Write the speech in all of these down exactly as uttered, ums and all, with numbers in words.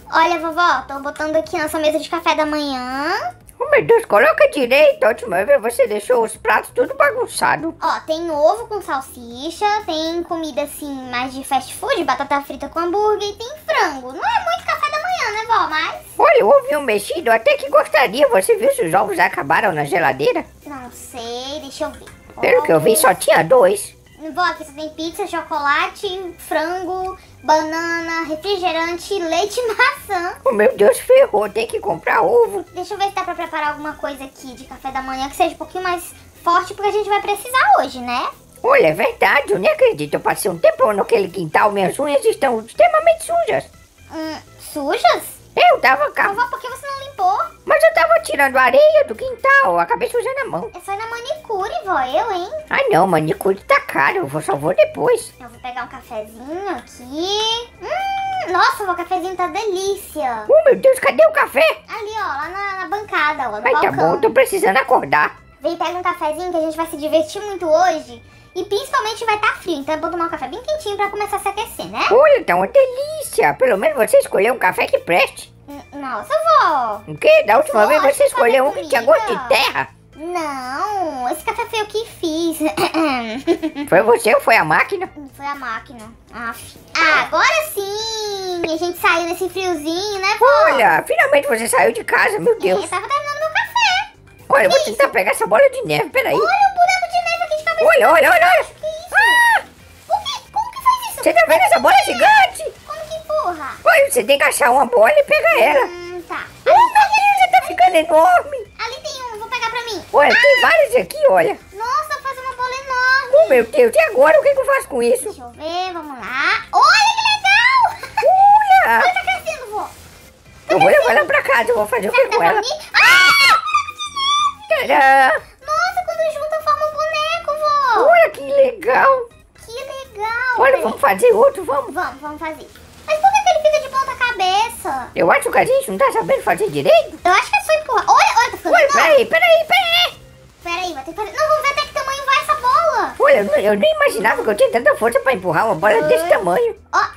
Olha, vovó, tô botando aqui nossa mesa de café da manhã. Oh, meu Deus, coloca direito. A última vez você deixou os pratos tudo bagunçado. Ó, tem ovo com salsicha, tem comida assim mais de fast food, batata frita com hambúrguer e tem frango. Não é muito café da manhã, né, vó? Mas... Olha, o ovinho mexido, até que gostaria. Você viu se os ovos já acabaram na geladeira? Não sei, deixa eu ver. Pelo que eu vi, só tinha dois. Vó, aqui só tem pizza, chocolate, frango, banana, refrigerante, leite e maçã. Oh, meu Deus, ferrou. Tem que comprar ovo. Deixa eu ver se dá pra preparar alguma coisa aqui de café da manhã que seja um pouquinho mais forte, porque a gente vai precisar hoje, né? Olha, é verdade. Eu nem acredito. Eu passei um tempão naquele quintal. Minhas unhas estão extremamente sujas. Hum, sujas? Eu tava... Ca... Vovó, por que você não limpou? Mas eu tava tirando areia do quintal. Eu acabei sujando a mão. É só ir na manicure, vó. Eu, hein? Ai, não. Manicure tá caro. Eu vou, só vou depois. Eu vou pegar um cafezinho aqui. Hum, nossa, vó, o cafezinho tá delícia. Oh, meu Deus, cadê o café? Ali, ó, lá na, na bancada, ó, no Ai, balcão. tá bom. Eu tô precisando acordar. Vem, pega um cafezinho que a gente vai se divertir muito hoje. E principalmente vai estar frio, então é bom tomar um café bem quentinho pra começar a se aquecer, né? Olha, tá uma delícia. Pelo menos você escolheu um café que preste. N- Nossa, vó. O quê? Da última vez Lógico, você escolheu um café que tinha comida. gosto de terra. Não, esse café foi eu que fiz. Foi você ou foi a máquina? Foi a máquina. Aff. Ah, agora sim! A gente saiu nesse friozinho, né, vó? Olha, finalmente você saiu de casa, meu Deus. Eu tava terminando meu café. Olha, eu vou tentar pegar essa bola de neve, peraí. Olha o boneco de neve aqui de cabeça. Olha, olha, olha, olha. Que isso? Ah, O quê? Como que faz isso? você tá vendo essa bola gigante? Como que empurra? Olha, você tem que achar uma bola e pegar ela. Hum, tá. Oh, meu Deus, você tá ficando enorme. Ali tem um, vou pegar pra mim. Olha, tem várias aqui, olha. Nossa, faz uma bola enorme. Oh, meu Deus, e agora? O que, que eu faço com isso? Deixa eu ver, vamos lá. Olha que legal! Olha. Olha, tá crescendo, vó. Eu vou levar ela pra casa, eu vou fazer o que Será que com dá pra ela? unir? Ah! Tadã. Nossa, quando junta forma um boneco, vó. Olha que legal. Que legal. Olha, vamos fazer outro, vamos. Vamos, vamos fazer. Mas por que que ele fica de ponta cabeça? Eu acho que a gente não tá sabendo fazer direito. Eu acho que é só empurrar. Olha, olha, tá ficando Olha, enorme. peraí, peraí, peraí. Peraí, vai ter que fazer. Não, vamos ver até que tamanho vai essa bola. Olha, eu, eu nem imaginava que eu tinha tanta força pra empurrar uma bola desse tamanho. Ó, ah,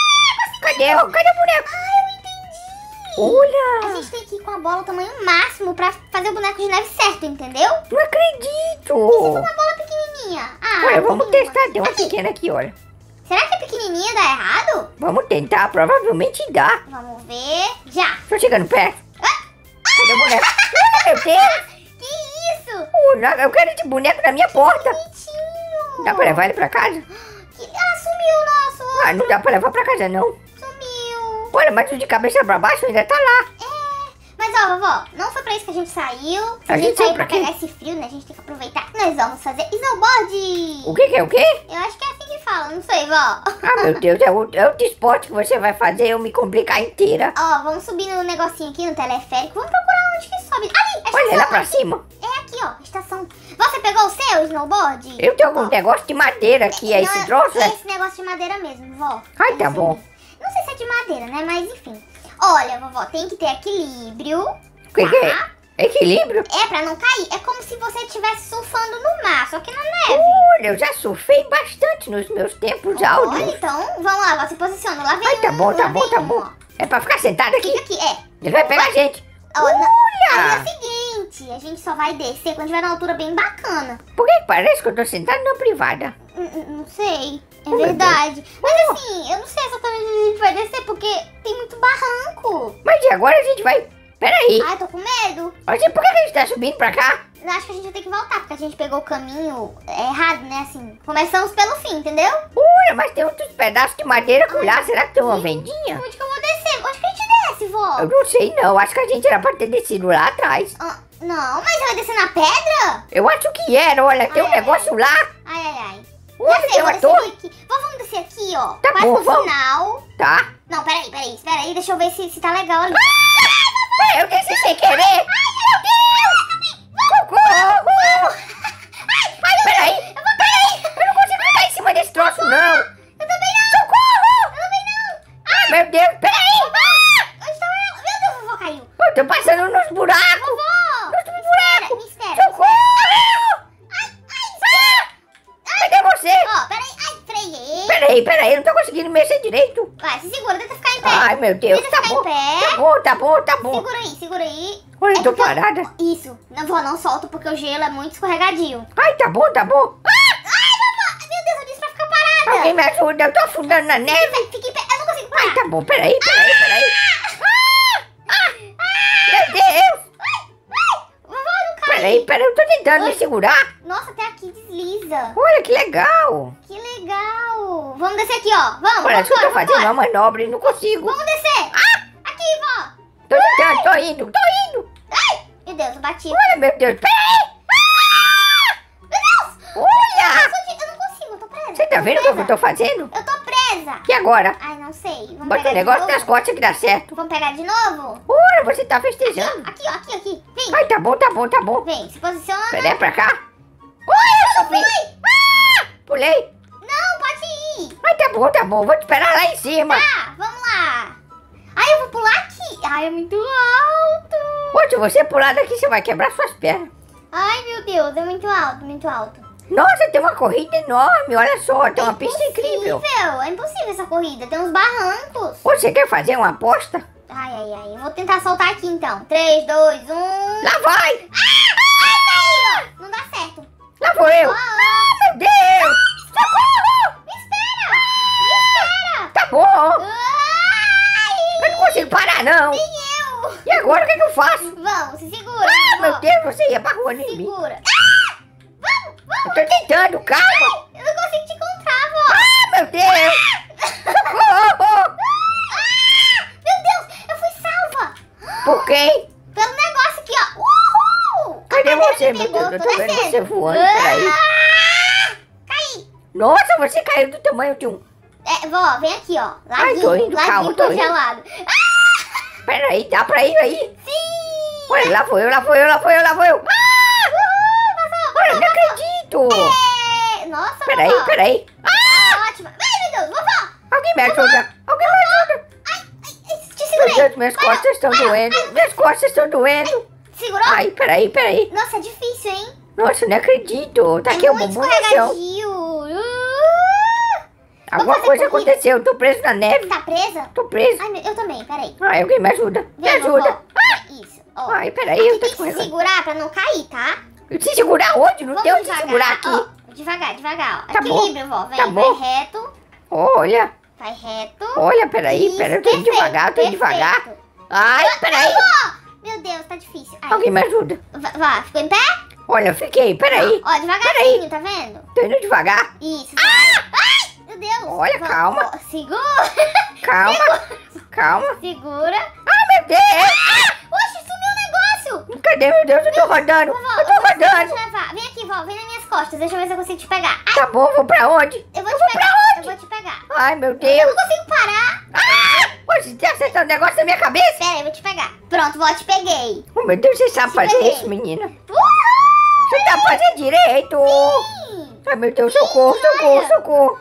Cadê? Ó, cadê o boneco? ah, eu entendi. A Olha, gente tem que ir com a bola tamanho máximo pra fazer o boneco de neve certo, entendeu? não acredito. Uma bola pequenininha. Ah, Olha, vamos pequenininha. testar. Tem uma Aqui. pequena aqui, olha. Será que a pequenininha dá errado? Vamos tentar, provavelmente dá. Vamos ver. Já. Tô chegando perto. Ah, Cadê o boneco? Meu Deus. que isso? Oh, não, eu quero esse boneco na minha porta. Bonitinho. Dá pra levar ele pra casa? Que... Ah, sumiu o nosso. Ah, não dá pra levar pra casa, não. Sumiu. Olha, mas o de cabeça pra baixo ainda tá lá. É. Mas ó, vovó, não foi pra isso que a gente saiu. Se A a gente gente saiu saiu pra pra quê? pegar esse frio, né? A gente tem que aproveitar. Nós vamos fazer snowboard. O que que é o quê? Eu acho que é assim que fala, não sei, vó. Ah, meu Deus, é outro, é outro esporte que você vai fazer eu me complicar inteira. Ó, vamos subir no negocinho aqui, no teleférico. Vamos procurar onde que sobe. Ali, a Olha estação. lá pra cima. É aqui, ó, a estação. Você pegou o seu snowboard? Eu tenho algum Ó, negócio de madeira aqui, é não, esse troço, é? Esse negócio de madeira mesmo, vó. Ai, tá Esse bom. mesmo. Não sei se é de madeira, né? Mas enfim. Olha, vovó, tem que ter equilíbrio. O que que é? Equilíbrio? É, pra não cair. É como se você estivesse surfando no mar, só que na neve. Olha, eu já surfei bastante nos meus tempos áureos. Olha, então, vamos lá, vó, se posiciona. Lá vem Ai, tá um, bom, tá lá bom, vem tá um, bom. ó. É pra ficar sentado aqui? Fica aqui, é. Ele vai pegar a gente. Ó, na- aí é Olha! o seguinte, a gente só vai descer quando tiver na altura bem bacana. Por que que parece que eu tô sentado numa privada? Hum, hum, Não sei, é Oh, meu verdade. Mas assim, eu não sei exatamente onde a gente vai descer, porque tem muito barranco. Mas e agora a gente vai... Peraí. Ai, tô com medo. Mas e por que que a gente tá subindo pra cá? Eu acho que a gente vai ter que voltar, porque a gente pegou o caminho errado, né? Assim, começamos pelo fim, entendeu? Olha, mas tem outros pedaços de madeira por lá. Será que tem uma vendinha? Onde que eu vou descer? Onde que a gente desce, vó? Eu não sei não. Acho que a gente era pra ter descido lá atrás. Ah, não, mas vai descer na pedra? Eu acho que era. Olha, tem um Ai, ai, negócio lá. Ai, ai, ai. Olha, Já sei, tem eu vou uma descer torre. aqui. Vó, vamos descer aqui, ó. Tá Quase bom, no vamos. final. Tá. Não, peraí, peraí, espera aí. Deixa eu ver se, se tá legal ali. Peraí, eu desci sem querer. Meu Deus! Socorro! Ai, peraí. Peraí. Eu não consigo ficar em cima desse troço, não. Eu também não. Socorro! Eu também não. Ai, meu Deus. Peraí. Onde tá ela? Meu Deus, a vovó caiu. Eu tô passando nos buracos. Vovó. Nos Espera, buracos. me espera. Socorro! Ai, ai, espera. Cadê você? Ó, peraí. Ai, freiei. Peraí. Peraí, peraí, eu não tô conseguindo mexer direito. Vai, se segura, tenta ficar em pé. Ai, meu Deus, Tenta tá ficar bom. em pé. Tá bom, tá bom, tá bom. Segura aí, segura aí. Olha, eu É tô porque eu- parada. Isso. Não, vó, não solta porque o gelo é muito escorregadio. Ai, tá bom, tá bom. Ai, vovó, meu Deus, eu disse pra ficar parada. Alguém me ajuda, eu tô afundando na neve. Fica, fica em pé, eu não consigo parar. Ai, tá bom, peraí, peraí, peraí. Meu Deus. Vovó, não cai. Peraí, peraí, eu tô tentando me segurar. Nossa, até aqui desliza. Olha que legal. Que legal. Vamos descer aqui, ó. Vamos, Parece que eu tô vambora, fazendo vambora. uma manobra e não consigo. Vamos descer. Aqui, vó. Tô tentando, tô indo, tô indo. Ai, meu Deus, eu bati. Olha, meu Deus, peraí. Meu Deus. Olha. Eu, sou de- eu não consigo, eu tô presa. Você tá vendo o que eu tô fazendo? Eu tô presa. E agora? Ai, não sei. Vamos Bota pegar o negócio de nas novo? costas que dá certo. Vamos pegar de novo? Olha, você tá festejando. Aqui, ó, aqui, aqui. Vem, Ai, tá bom, tá bom, tá bom. vem, se posiciona. Peraí, pra cá. Olha, eu subi. Ah, pulei. Não, pode ir. Ai, tá bom, tá bom. Vou te esperar lá em cima. Tá, vamos lá. Ai, eu vou pular aqui. Ai, é muito alto. Pô, se você pular daqui, você vai quebrar suas pernas. Ai, meu Deus, é muito alto, muito alto. Nossa, tem uma corrida enorme. Olha só, tem uma pista incrível. Impossível, é impossível essa corrida. Tem uns barrancos. Ô, você quer fazer uma aposta? Ai, ai, ai. Eu vou tentar soltar aqui, então. três, dois, um... Lá vai. Ai, caiu. Não dá certo. Lá vou eu. Oh, Ah, meu Deus. Socorro. me espera. Me espera. Tá bom. Ai, Eu não consigo parar, não. nem eu. E agora, o que, que eu faço? Vamos, se segura. Ah, meu Ó, Deus, você ia barrando em mim. segura. Ah, vamos, Eu vamos. tô tentando, calma. Eu não consigo te encontrar, vó. Ah, meu Deus. Socorro. Ah, meu Deus, eu fui salva. Por quem? Pelo negócio aqui, ó. Uhul. A Cadê cadeira você, me meu pegou, Deus? Eu tô tô vendo descendo. você voando, peraí. Ah, caí. Nossa, você caiu do tamanho de um... É, vó, vem aqui, ó. Ai, Laguinho, tô indo, laguinho calma, tô indo. congelado. Peraí, dá pra ir aí? Sim. Olha, lá vou eu, lá vou eu, lá vou eu, lá vou eu. Ah! Uhul, passou, Olha, passou, não passou. acredito. É, nossa, Peraí, vovó. peraí. Tá ótima. Ai, meu Deus, vovó. Alguém me ajuda. Alguém me ajuda. Ai, ai, te Meu segurei. Deus, minhas Vai, costas estão vai, doendo. vai. Minhas costas estão doendo. Segurou? Ai, peraí, peraí. Nossa, é difícil, hein? Nossa, não acredito. Tá aqui é o muito bumbum no chão. escorregadio. Uh. Alguma fazer coisa corrida. aconteceu. Eu tô preso na neve. Tá presa? Tô preso. Ai, meu, eu também, peraí. Ai, alguém me ajuda. Me Vem, ajuda. vovó. Isso, ó. Ai, peraí, Aqui eu tô tem que se escorregando. segurar pra não cair, tá? Se segurar onde? Não tem Vamos onde se segurar aqui. ó. Devagar, devagar, ó. Tá bom. Equilíbrio, vó. Vem, Tá bom. vai reto. Olha, Vai reto. olha, peraí, Isso, peraí. Eu tô indo perfeito, devagar, tô indo devagar. perfeito. Ai, peraí. Ó, meu Deus, tá difícil. Ai, Alguém me ajuda. vá, vá, ficou em pé? Olha, eu fiquei, peraí. Ó, devagarzinho, tá vendo? Tô indo devagar. Isso. Ai, meu Deus. Olha, Vá, calma. ó, segura. Calma, calma. Segura. Ah, meu Deus. Oxe, sumiu o negócio. Cadê, meu Deus? Eu tô rodando. Vovó, Eu tô vou te rodando. levar. Vem aqui, vó. Vem nas minhas costas. Deixa eu ver se eu consigo te pegar. Ai, Tá bom, vou pra onde? eu vou Eu te vou pegar. pra onde? Eu vou te pegar. Ai, meu Eu Deus. não consigo parar. Ah! Você tá acertando um negócio na minha cabeça? Pera aí, eu vou te pegar. Pronto, vó, te peguei. Oh, meu Deus, você sabe Te fazer peguei. isso, menina? Uhul! Você tá fazendo direito. Sim. Ai, meu Deus, socorro, socorro, olha. socorro.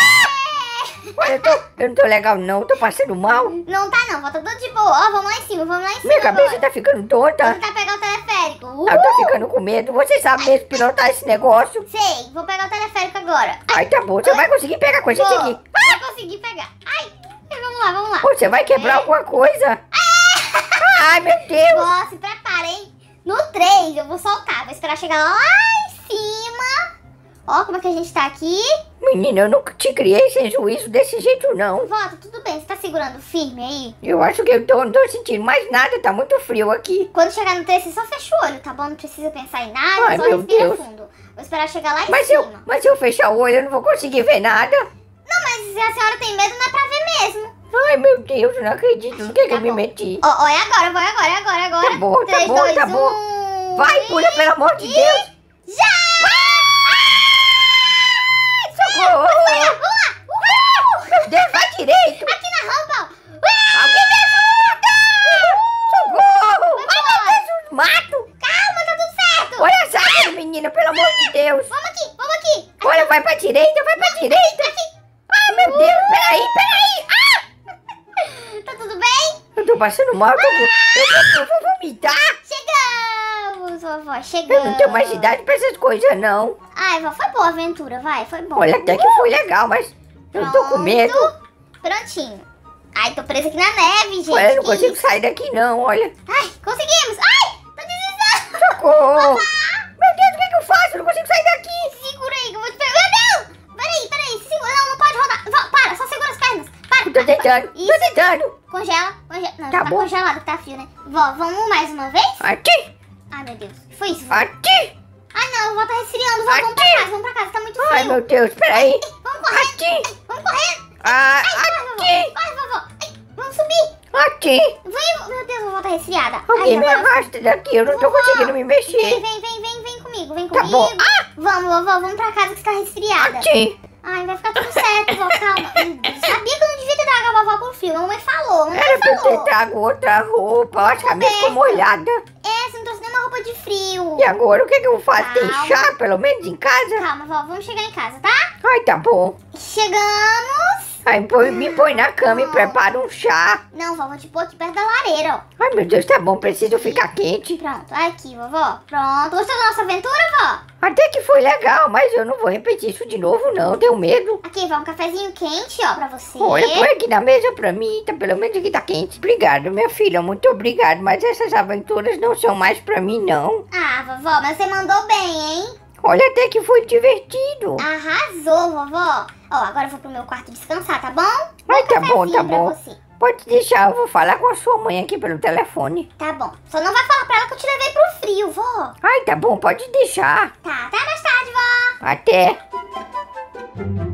É. Olha, eu, tô, eu não tô legal, não. Eu tô passando mal. Não tá não, vó, tá tudo de boa. Ó, vamos lá em cima, vamos lá em cima Minha cabeça agora. tá ficando tonta. Vou tentar pegar o teleférico. Uhul. Eu tô ficando com medo. Você sabe mesmo pilotar esse negócio? Sei, vou pegar o teleférico agora. Ai, tá bom. Você vai conseguir pegar com a gente Vou, aqui. vou conseguir pegar. Ai, vamos lá, vamos lá. Pô, você vai quebrar É. alguma coisa. Ai, meu Deus. Ó, se prepara, hein? No três eu vou soltar, vou esperar chegar lá em cima. Ó, como é que a gente tá aqui. Menina, eu nunca te criei sem juízo desse jeito, não. Vó, tá tudo bem, você tá segurando firme aí? Eu acho que eu tô, não tô sentindo mais nada. Tá muito frio aqui. Quando chegar no três, você só fecha o olho, tá bom? Não precisa pensar em nada, Ai, só meu respira Deus. fundo. Vou esperar chegar lá em Mas cima. eu, mas se eu fechar o olho, eu não vou conseguir ver nada. Não, mas se a senhora tem medo, não é pra ver mesmo. Ai, meu Deus, eu não acredito. No que, que Tá eu me bom. meti? Ó, ó, é agora, vai agora, é agora, é agora. Tá bom, tá três, bom, dois, tá bom. um, Vai, e- pula, pelo amor de e- Deus. Já! Socorro. Vamos lá! Uhul! Meu Deus, vai direito. Aqui na rampa! Uau! Alguém me ajuda. Socorro. Ai, meu Deus, os mato. Calma, tá tudo certo! Olha a saca, menina, pelo amor de Deus. Vamos aqui, vamos aqui! Olha, vai pra direita, vai pra direita. Aqui! Ai, meu Deus, peraí, peraí. Ah, Tá tudo bem? eu tô passando mal, eu, tô com... eu, vou, eu vou vomitar. Chegamos, vovó, chegamos. Eu não tenho mais idade pra essas coisas, não. Ai, vó, foi boa a aventura, vai, foi bom. Olha, até que foi legal, mas Eu tô com medo. Prontinho. Ai, tô presa aqui na neve, gente. Olha, eu não Que consigo isso? sair daqui não, olha. Ai, conseguimos. Ai, tô deslizando. Socorro. Meu Deus, o que, é que eu faço? Eu não consigo sair daqui. Segura aí que eu vou te pegar. Meu Deus. Peraí, peraí. Segura. Não, não pode rodar. Vó, para, só segura as pernas. Para. Eu tô tentando, Isso. tô tentando. Congela, congela. Não, Tá tá, bom. congelado, tá frio, né? Vó, vamos mais uma vez? Aqui, Ai, meu Deus. Foi isso, vó. aqui. Ai, não, vó tá resfriando. Vó, vamos pra Aqui. casa, vamos pra casa. Tá muito frio. Ai, meu Deus, peraí. Vamos correndo. Aqui. Vamos correndo. Ah, Vai, vovó. aqui, Vai, vovó. Ai, vamos subir. aqui. Vem, meu Deus, vovó tá resfriada. Alguém Ai, me agora- arrasta daqui, eu não tô Vovó. conseguindo me Vem, mexer. vem, vem, vem, vem comigo, vem Tá comigo. bom. Ah, Vamos, vovó, vamos pra casa que você tá resfriada. aqui. Ai, vai ficar tudo certo, vó, calma. Eu sabia que eu não devia ter dado a vovó pro frio. A mamãe falou, a mamãe Era pra eu ter falou. trago outra roupa, acho que a minha ficou molhada. É, você não trouxe nenhuma roupa de frio. E agora, o que, que eu faço? Tem Calma. chá, pelo menos, em casa? Calma, vó, vamos chegar em casa, tá? Ai, tá bom. Chegamos. Aí põe- me põe na cama e prepara um chá. Não, vó, vou te pôr aqui perto da lareira, ó. Ai, meu Deus, tá bom, preciso ficar quente. Pronto, aqui, vovó. Pronto. Gostou da nossa aventura, vó? Até que foi legal, mas eu não vou repetir isso de novo, não. Tenho medo. Aqui, vó, um cafezinho quente, ó, pra você. Olha, põe aqui na mesa pra mim, tá, pelo menos aqui tá quente. Obrigado, minha filha, muito obrigado. Mas essas aventuras não são mais pra mim, não. Ah, vovó, mas você mandou bem, hein? Olha, até que foi divertido. Arrasou, vovó. Ó, agora eu vou pro meu quarto descansar, tá bom? Ai, tá bom, Cafezinho tá pra bom. você. Pode deixar, eu vou falar com a sua mãe aqui pelo telefone. Tá bom. Só não vai falar pra ela que eu te levei pro frio, vó. Ai, tá bom, pode deixar. Tá, até mais tarde, vó. Até.